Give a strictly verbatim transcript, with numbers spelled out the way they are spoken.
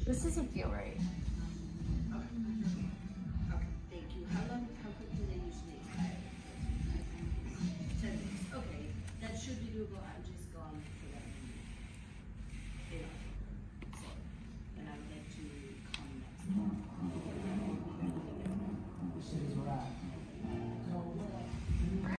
This doesn't feel right. Okay. Okay. Thank you. How long?